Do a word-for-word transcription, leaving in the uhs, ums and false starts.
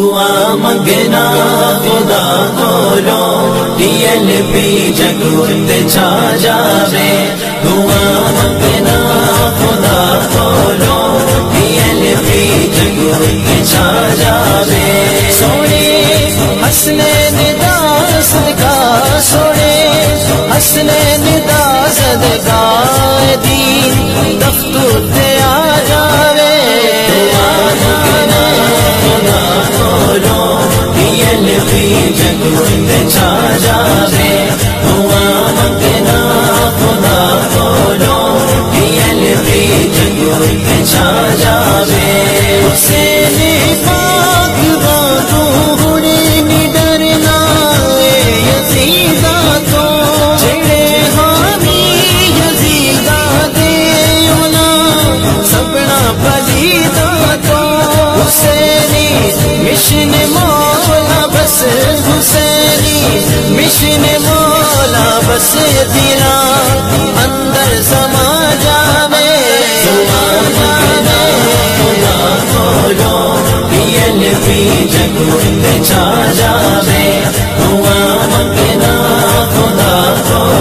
دعا منگنا خدا کولو ٹی ایل پی جگت چھا جاوے دعا منگنا خدا کولو ٹی ایل پی جگت چھا جاوے سونے حسنین دا صدقہ سونے حسنین دا صدقہ دین تختو تے آ جاوے جگت چھا جاوے دعا منگنا خدا کولو ٹی ایل پی جگت چھا جاوے حسین پاک باتوں ہونے نی ڈرنا یزیدہ تو جڑے حامی یزیدہ دے اونا سبنا پلیدہ تو حسینی مشن مولا بس حسینی مشن مولا بس دلا اندر سما جاوے خدا کولو ٹی ایل پی جگت چھا جاوے دعا منگنا خدا کولو